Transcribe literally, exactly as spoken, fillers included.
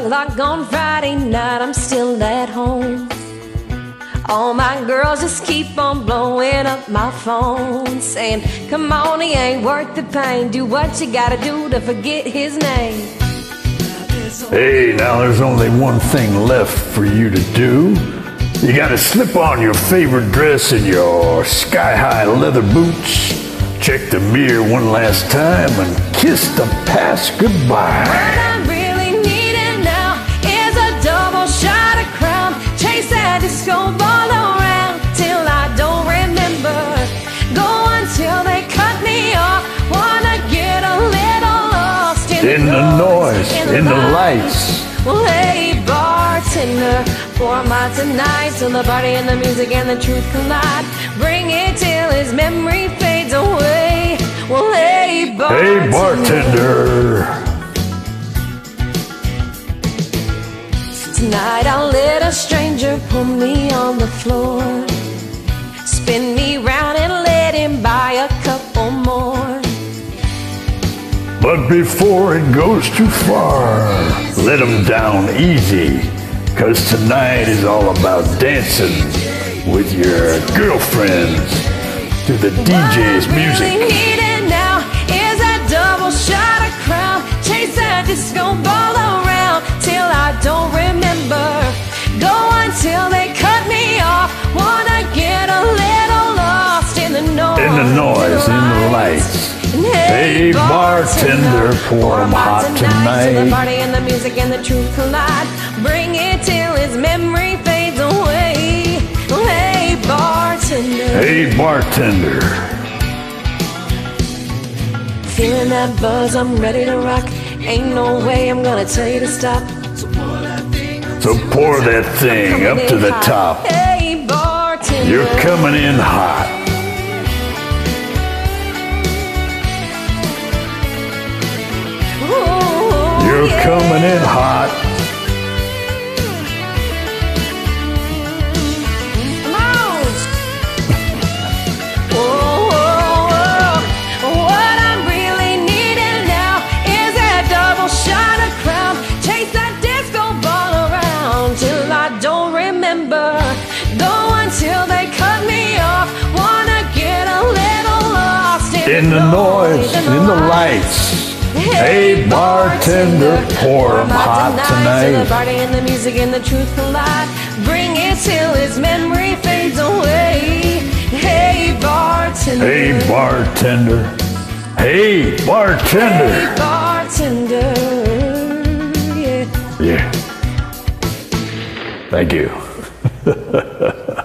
o'clock on Friday night, I'm still at home. All my girls just keep on blowing up my phone, saying, come on, he ain't worth the pain. Do what you gotta do to forget his name. Hey, now there's only one thing left for you to do. You gotta slip on your favorite dress and your sky-high leather boots, check the mirror one last time, and kiss the past goodbye. What I really need now is a double shot of Crown. Chase that disco ball around till I don't remember. Go until they cut me off. Wanna get a little lost in, in the, the noise, in, in the, the lights. Well, hey, bartender, pour my tonight till the party and the music and the truth collide. Bring it till his memory fades away. Well, hey, bartender. Hey, bartender. Tonight I'll let a stranger pull me on the floor, spin me round and let him buy a couple more. But before it goes too far, let him down easy, 'cause tonight is all about dancing with your girlfriends to the D J's music. What I really need now is a double shot of Crown. Chase that disco ball around till I don't remember. Go until they cut me off. Wanna get a little lost in the noise, in the noise, in the lights. Hey, bartender, pour 'em hot tonight. Till the party and the music and the truth collide. Bring it till his memory fades away. Hey, bartender. Hey, bartender. Feeling that buzz, I'm ready to rock. Ain't no way I'm gonna tell you to stop. So pour that thing up to the top. Hey, bartender. You're coming in hot. Ooh, You're yeah. coming in hot. Come on. Whoa, whoa, whoa. What I'm really needing now is that double shot of Crown. Chase that disco ball around till I don't remember. Go until they cut me off. Wanna get a little lost in, In the noise, in the lights. Hey, bartender, pour 'em hot tonight. Till the party and the music and the truth collide. Bring it till his memory fades away. Hey, bartender. Hey, bartender. Hey, bartender. Hey, bartender. Yeah. Yeah. Thank you.